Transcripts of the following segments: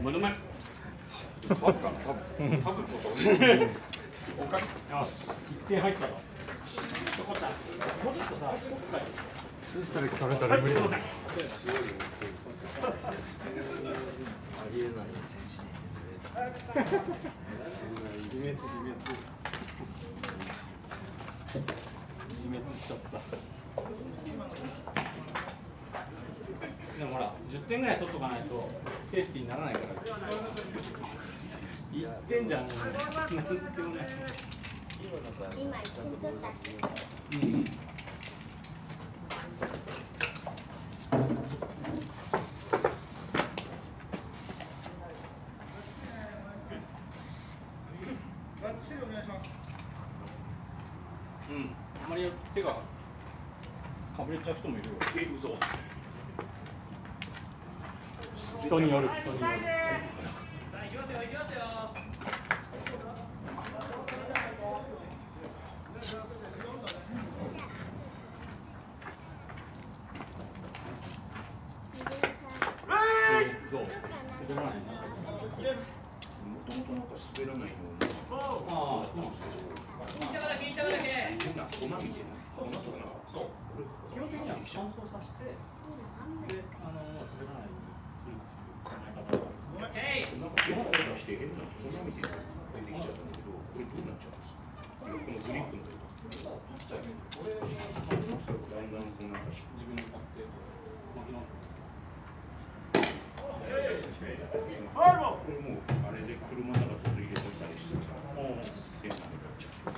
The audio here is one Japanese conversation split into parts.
の前。多分かな、多分そうだ。おかよし、1点入ったと。もうちょっとさ、 ツーストライク取れたら無理だ。ありえない選手に。自滅しちゃった。 でもほら、10点ぐらい取っとかないとセーフティーにならないから。1点じゃん、なんでもない。 今1点取ったし。 うん。うん、あまり手がかぶれちゃう人もいるよ。嘘。人による、人による。さあ、行きますよ、行きますよ。どう？滑らないな。 もともとなんか滑らないような。 ああ、そうなんですけど。 変な粉みたいな。粉とかな。 基本的には乾燥させて、で、滑らないようにするっていう考え方がある。 なんか基本出して変な粉みたいなのが出てきちゃったんだけど、これどうなっちゃうんですか？このグリップのとこ。だんだんこうなんか自分で買って巻き直す。 これもうあれで車の中ずっと入れといたりしてるから変なのになっちゃう。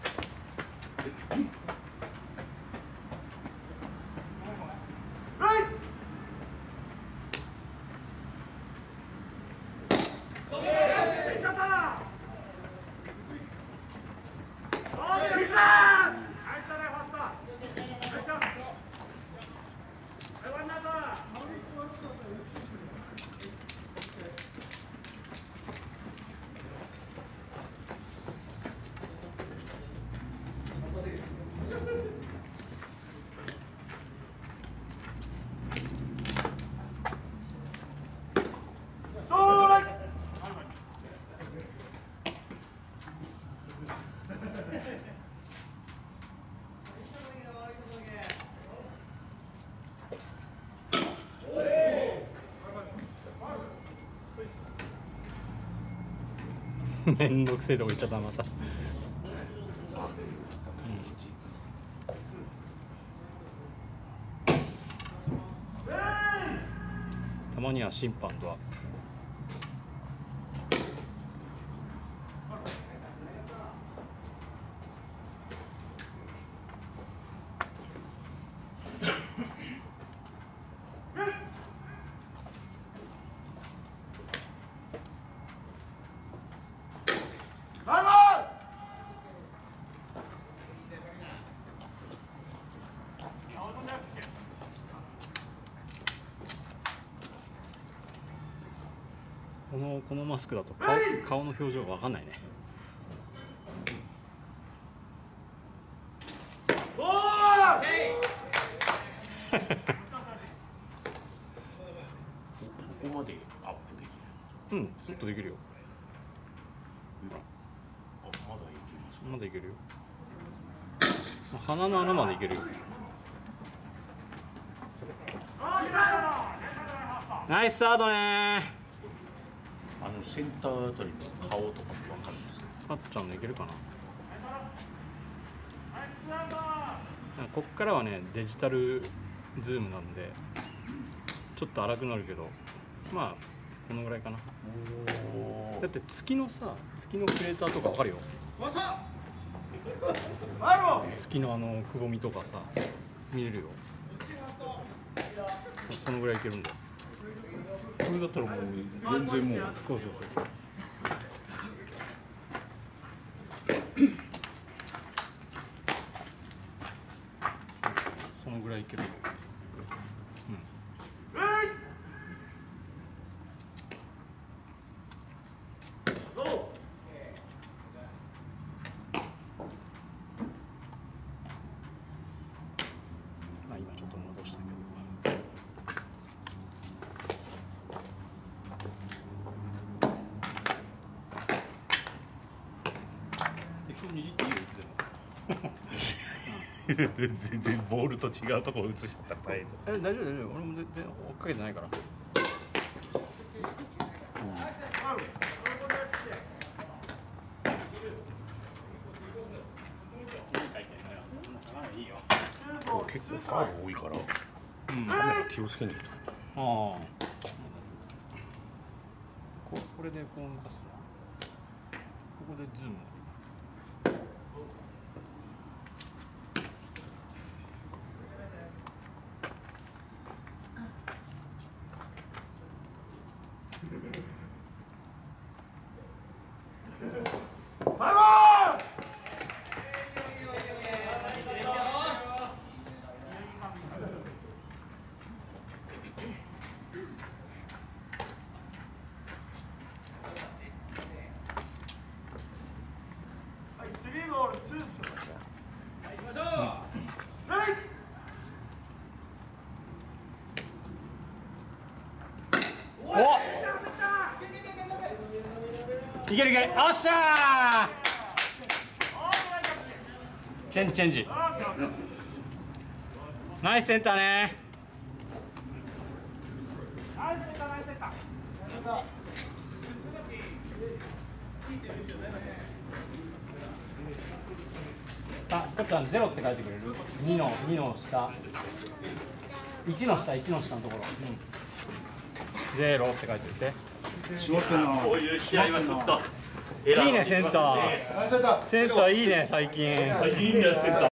めんどくせえとこ行っちゃったまた。たまには審判とアップ。このマスクだと顔の表情が分かんないね。 ここまでアップできる。 うん、もっとできるよ。 あ、まだいけます。 まだいけるよ。鼻の穴までいけるよ。ナイスサードね。 センターあたりの顔とかってわかるんですか？ あっちゃんのいけるかな。こっからはねデジタルズームなんでちょっと荒くなるけど、まあこのぐらいかな。だって月のクレーターとかわかるよ。月のくぼみとかさ見れるよ。このぐらいいけるんだよ。 これだったらもう全然もう。 そうそうそう。そのぐらいいけるよ。今ちょっと戻したけど。 にじっていいよいつでも。 全然ボールと違うところ映しちゃったら大変。 大丈夫大丈夫、俺も全然追っかけてないから。 結構ファール多いから、カメラ気をつけないと。 ああ。これでこう動かすな。ここでズーム。いけるいける、おっしゃー。チェンジ。ナイスセンターね。あ、こっちゃんゼロって書いてくれる？2の下、1の下のところ、ゼロって書いておいて。 こういう試合はちょっといいねセンター。センターいいね最近。 いいねセンター。